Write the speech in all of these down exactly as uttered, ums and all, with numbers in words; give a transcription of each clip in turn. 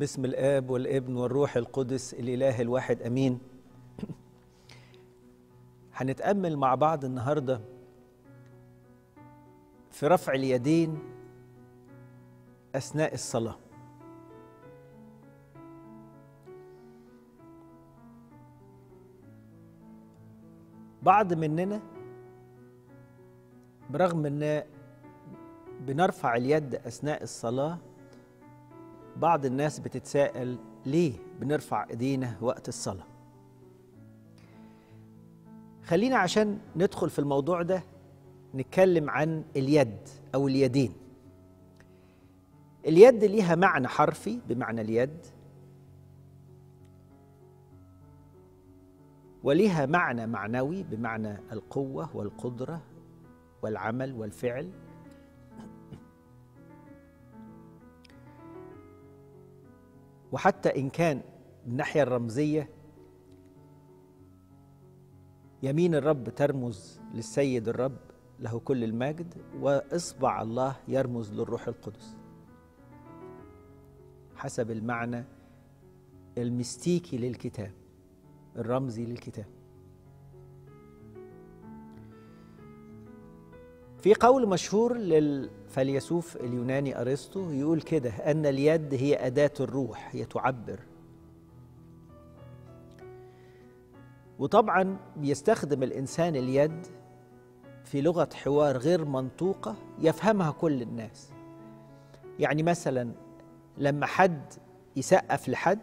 باسم الآب والابن والروح القدس الإله الواحد أمين. هنتأمل مع بعض النهاردة في رفع اليدين أثناء الصلاة. بعض مننا برغم أن بنرفع اليد أثناء الصلاة، بعض الناس بتتساءل ليه بنرفع ايدينا وقت الصلاة. خلينا عشان ندخل في الموضوع ده نتكلم عن اليد أو اليدين. اليد ليها معنى حرفي بمعنى اليد، وليها معنى معنوي بمعنى القوة والقدرة والعمل والفعل. وحتى إن كان من الناحية الرمزية يمين الرب ترمز للسيد الرب له كل المجد، وإصبع الله يرمز للروح القدس حسب المعنى المستيكي للكتاب، الرمزي للكتاب. في قول مشهور للفيلسوف اليوناني أرسطو يقول كده أن اليد هي أداة الروح، هي تعبر. وطبعا بيستخدم الإنسان اليد في لغة حوار غير منطوقة يفهمها كل الناس. يعني مثلا لما حد يسقف لحد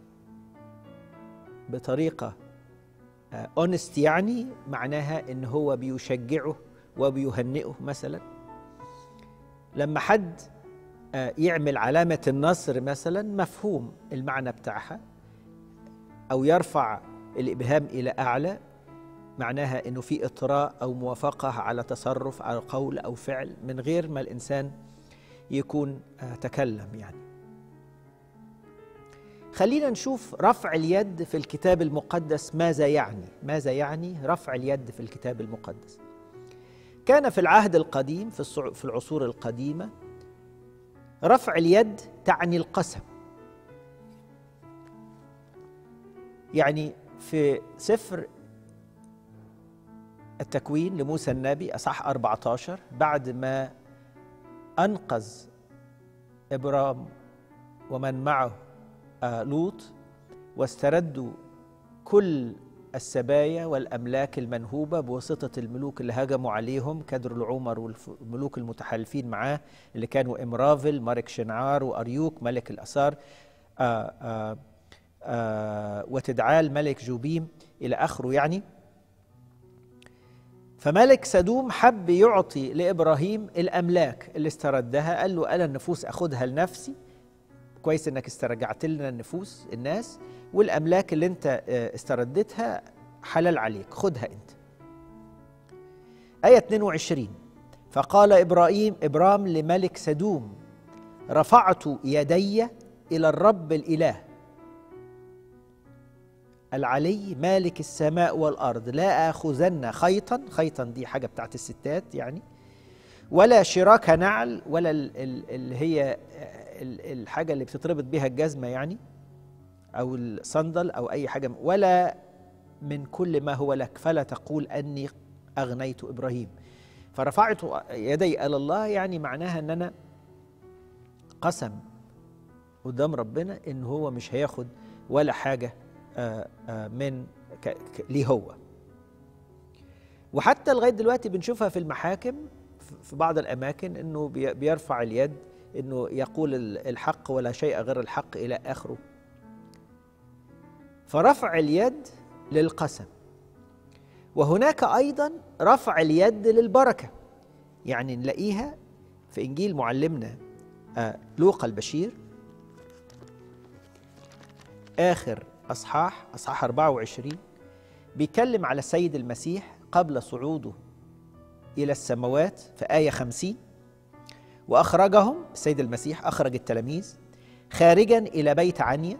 بطريقة اونست، يعني معناها إن هو بيشجعه وبيهنئه. مثلا لما حد يعمل علامة النصر مثلا مفهوم المعنى بتاعها، أو يرفع الإبهام إلى أعلى معناها إنه في إطراء أو موافقة على تصرف أو قول أو فعل من غير ما الإنسان يكون تكلم. يعني خلينا نشوف رفع اليد في الكتاب المقدس ماذا يعني. ماذا يعني رفع اليد في الكتاب المقدس؟ كان في العهد القديم في العصور القديمة رفع اليد تعني القسم. يعني في سفر التكوين لموسى النبي أصحاح أربعة عشر، بعد ما أنقذ إبرام ومن معه لوط واستردوا كل السبايا والأملاك المنهوبة بواسطة الملوك اللي هاجموا عليهم، كدر العمر والملوك المتحالفين معاه اللي كانوا إمرافل ملك شنعار وأريوك ملك الأسار آآ آآ آآ وتدعال ملك جوبيم إلى آخره. يعني فملك سدوم حب يعطي لإبراهيم الأملاك اللي استردها، قال له أنا النفوس أخدها لنفسي، كويس إنك استرجعت لنا النفوس الناس، والأملاك اللي أنت استردتها حلال عليك، خدها أنت. آية اثنين وعشرين، فقال إبراهيم إبرام لملك سدوم رفعت يدي إلى الرب الإله العلي مالك السماء والأرض، لا آخذن خيطا، خيطا دي حاجة بتاعت الستات يعني، ولا شراك نعل، ولا اللي هي الحاجة اللي بتتربط بها الجزمة يعني، أو الصندل أو أي حاجة، ولا من كل ما هو لك، فلا تقول أني أغنيت إبراهيم. فرفعت يدي إلى الله يعني معناها أن أنا قسم قدام ربنا إن هو مش هياخد ولا حاجة من ليه هو. وحتى لغاية دلوقتي بنشوفها في المحاكم في بعض الأماكن إنه بيرفع اليد، إنه يقول الحق ولا شيء غير الحق إلى آخره. فرفع اليد للقسم. وهناك أيضا رفع اليد للبركة، يعني نلاقيها في إنجيل معلمنا لوقا البشير آخر أصحاح أصحاح أربعة وعشرين، بيتكلم على السيد المسيح قبل صعوده إلى السماوات في آية خمسين، وأخرجهم السيد المسيح أخرج التلاميذ خارجا إلى بيت عنيا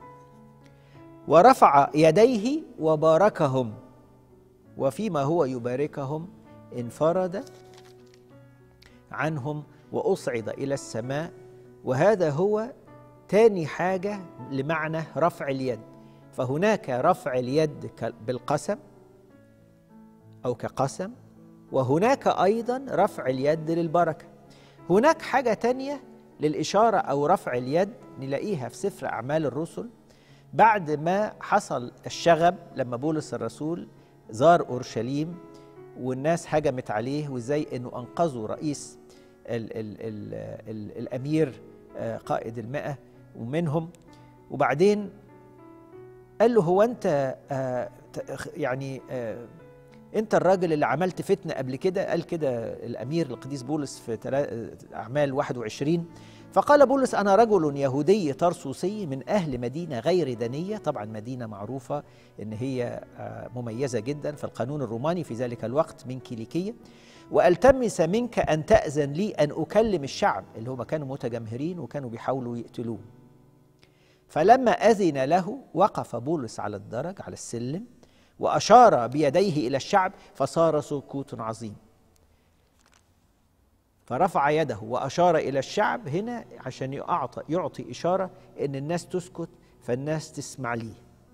ورفع يديه وباركهم، وفيما هو يباركهم انفرد عنهم وأصعد إلى السماء، وهذا هو تاني حاجة لمعنى رفع اليد، فهناك رفع اليد بالقسم أو كقسم، وهناك أيضا رفع اليد للبركة. هناك حاجة تانية للإشارة أو رفع اليد نلاقيها في سفر أعمال الرسل بعد ما حصل الشغب، لما بولس الرسول زار أورشليم والناس هجمت عليه، وإزاي أنه أنقذوا رئيس ال ال ال ال الأمير قائد المئة ومنهم. وبعدين قال له هو أنت آه يعني آه أنت الراجل اللي عملت فتنة قبل كده؟ قال كده الأمير القديس بولس في أعمال واحد وعشرين. فقال بولس أنا رجل يهودي ترسوسي من أهل مدينة غير دنية، طبعا مدينة معروفة إن هي مميزة جدا في القانون الروماني في ذلك الوقت من كيليكية، وألتمس منك أن تأذن لي أن أكلم الشعب، اللي هم كانوا متجمهرين وكانوا بيحاولوا يقتلوه. فلما أذن له وقف بولس على الدرج على السلم وأشار بيديه إلى الشعب فصار سكوت عظيم. فرفع يده وأشار إلى الشعب هنا عشان يعطي, يعطي إشارة إن الناس تسكت، فالناس تسمع ليه.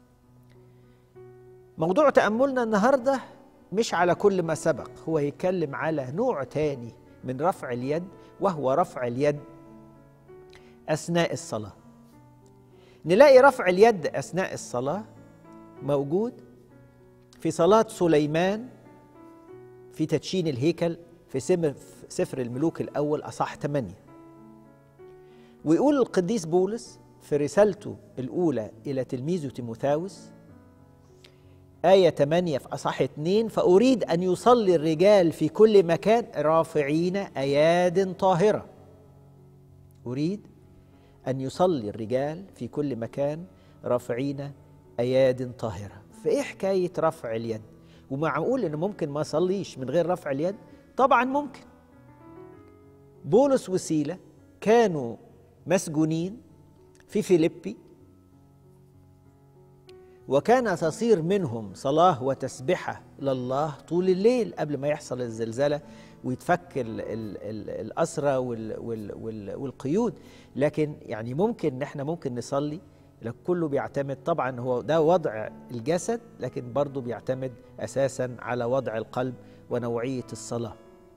موضوع تأملنا النهاردة مش على كل ما سبق، هو يتكلم على نوع تاني من رفع اليد، وهو رفع اليد أثناء الصلاة. نلاقي رفع اليد أثناء الصلاة موجود في صلاة سليمان في تدشين الهيكل في سفر الملوك الأول أصح ثمانية. ويقول القديس بولس في رسالته الأولى إلى تلميذه تيموثاوس آية ثمانية في أصح اثنين: فأريد أن يصلي الرجال في كل مكان رافعين أياد طاهرة. أريد أن يصلي الرجال في كل مكان رافعين أياد طاهرة. فإيه حكاية رفع اليد؟ ومعقول إنه ممكن ما صليش من غير رفع اليد؟ طبعا ممكن. بولس وسيلة كانوا مسجونين في فيليبي، وكان تصير منهم صلاة وتسبحة لله طول الليل قبل ما يحصل الزلزلة ويتفك ال ال ال الأسرى وال وال وال والقيود. لكن يعني ممكن نحن ممكن نصلي، كله بيعتمد طبعا، هو ده وضع الجسد، لكن برضه بيعتمد أساسا على وضع القلب ونوعية الصلاة.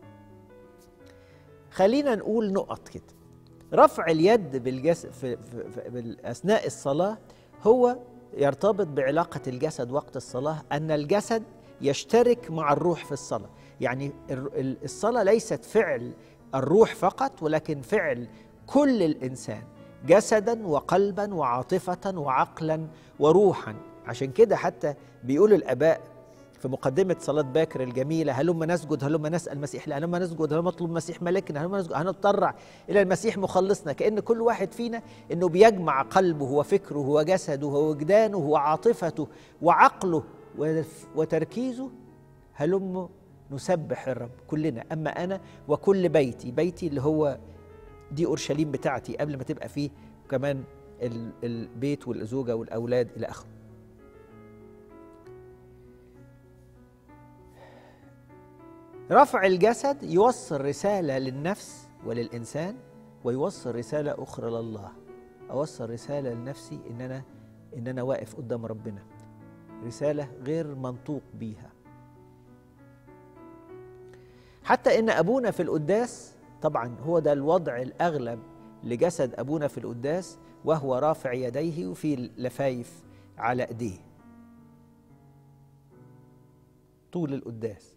خلينا نقول نقط كده. رفع اليد بالجسد في في في أثناء الصلاة هو يرتبط بعلاقة الجسد وقت الصلاة، أن الجسد يشترك مع الروح في الصلاة. يعني الصلاة ليست فعل الروح فقط، ولكن فعل كل الإنسان جسدا وقلبا وعاطفة وعقلا وروحا. عشان كده حتى بيقول الآباء في مقدمة صلاة باكر الجميلة: هلما نسجد هلما نسأل المسيح، هلما نسجد هلما نطلب المسيح ملكنا، هلما نسجد هنتضرع إلى المسيح مخلصنا. كأن كل واحد فينا إنه بيجمع قلبه وفكره وجسده ووجدانه وعاطفته وعقله وتركيزه. هلما نسبح الرب كلنا، أما أنا وكل بيتي، بيتي اللي هو دي أورشليم بتاعتي قبل ما تبقى فيه كمان البيت والزوجة والأولاد إلى آخره. رفع الجسد يوصل رسالة للنفس وللإنسان، ويوصل رسالة أخرى لله. أوصل رسالة لنفسي إن أنا إن أنا واقف قدام ربنا، رسالة غير منطوق بيها. حتى إن أبونا في القداس، طبعا هو ده الوضع الأغلب لجسد أبونا في القداس، وهو رافع يديه وفي لفايف على إيديه طول القداس.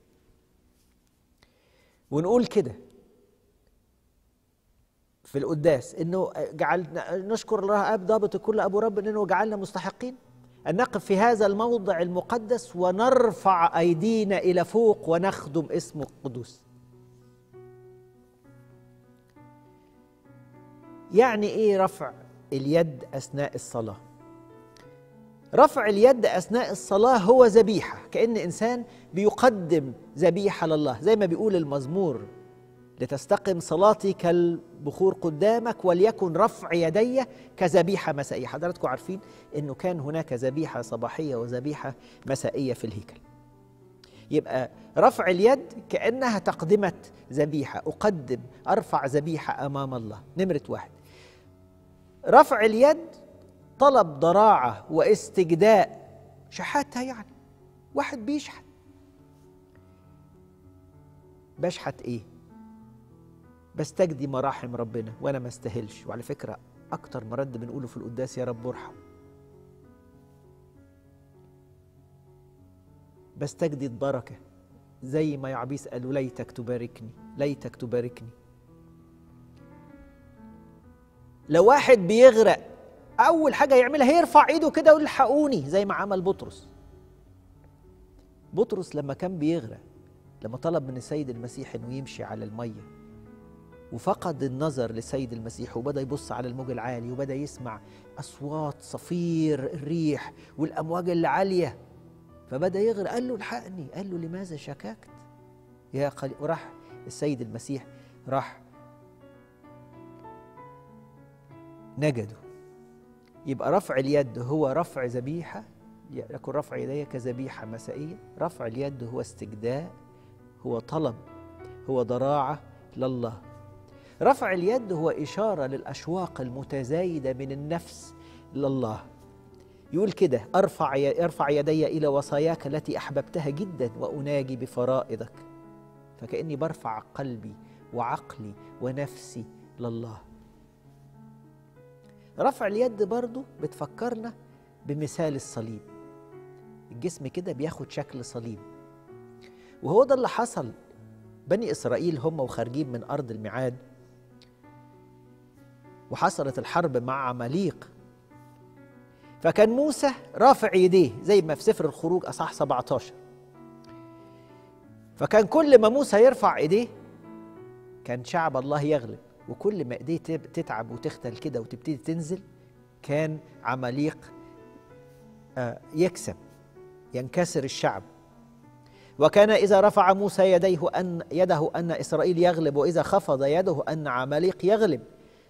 ونقول كده في القداس إنه جعلنا نشكر الله أب ضابط كل أبو رب إنه جعلنا مستحقين أن نقف في هذا الموضع المقدس ونرفع أيدينا إلى فوق ونخدم اسمه القدوس. يعني إيه رفع اليد أثناء الصلاة؟ رفع اليد أثناء الصلاة هو ذبيحة، كأن إنسان بيقدم ذبيحة لله، زي ما بيقول المزمور: لتستقم صلاتي كالبخور قدامك وليكن رفع يدي كذبيحة مسائية. حضراتكم عارفين إنه كان هناك ذبيحة صباحية وذبيحة مسائية في الهيكل. يبقى رفع اليد كأنها تقدمة ذبيحة، أقدم أرفع ذبيحة أمام الله. نمرة واحد. رفع اليد طلب ضراعة واستجداء، شحاتها يعني واحد بيشحت. بشحت ايه؟ بستجدي مراحم ربنا وانا ما استاهلش. وعلى فكرة اكتر مرد بنقوله في القداس يا رب ارحم. بستجدي البركة زي ما يعبيس قالوا ليتك تباركني، ليتك تباركني. لو واحد بيغرق أول حاجة يعملها هيرفع إيده كده ويقول الحقوني، زي ما عمل بطرس. بطرس لما كان بيغرق، لما طلب من السيد المسيح إنه يمشي على المية وفقد النظر لسيد المسيح وبدأ يبص على الموج العالي وبدأ يسمع أصوات صفير الريح والأمواج اللي عالية، فبدأ يغرق. قال له الحقني، قال له لماذا شككت يا قليل؟ وراح السيد المسيح راح نجده. يبقى رفع اليد هو رفع ذبيحة، يكون رفع يدي كذبيحة مسائية. رفع اليد هو استجداء، هو طلب، هو ضراعة لله. رفع اليد هو إشارة للأشواق المتزايدة من النفس لله. يقول كده أرفع ارفع يدي إلى وصاياك التي أحببتها جدا وأناجي بفرائضك. فكأني برفع قلبي وعقلي ونفسي لله. رفع اليد برضو بتفكرنا بمثال الصليب. الجسم كده بياخد شكل صليب، وهو ده اللي حصل. بني إسرائيل هم وخارجين من أرض الميعاد وحصلت الحرب مع عماليق، فكان موسى رافع يديه زي ما في سفر الخروج أصحاح سبعة عشر. فكان كل ما موسى يرفع ايديه كان شعب الله يغلب، وكل ما ايديه تتعب وتختل كده وتبتدي تنزل كان عماليق يكسب، ينكسر الشعب. وكان إذا رفع موسى يديه أن يده أن إسرائيل يغلب، وإذا خفض يده أن عماليق يغلب.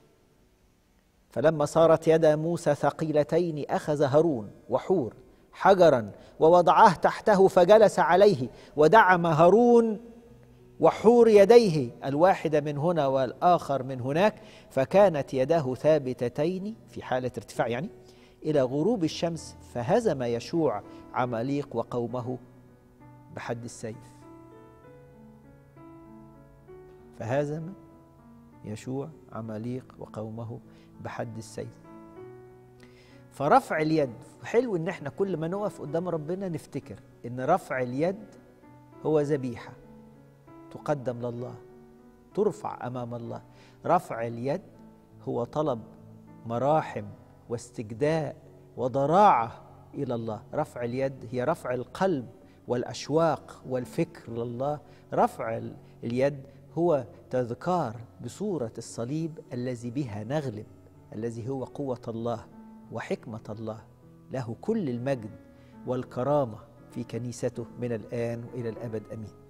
فلما صارت يد موسى ثقيلتين أخذ هارون وحور حجرا ووضعاه تحته فجلس عليه، ودعم هارون وحور يديه الواحد من هنا والآخر من هناك، فكانت يداه ثابتتين في حالة ارتفاع يعني إلى غروب الشمس، فهزم يشوع عماليق وقومه بحد السيف. فهزم يشوع عماليق وقومه بحد السيف. فرفع اليد حلو ان احنا كل ما نقف قدام ربنا نفتكر ان رفع اليد هو ذبيحة تقدم لله، ترفع امام الله. رفع اليد هو طلب مراحم واستجداء وضراعة الى الله. رفع اليد هي رفع القلب والاشواق والفكر لله. رفع اليد هو تذكار بصورة الصليب الذي بها نغلب، الذي هو قوة الله وحكمة الله. له كل المجد والكرامة في كنيسته من الآن وإلى الأبد، أمين.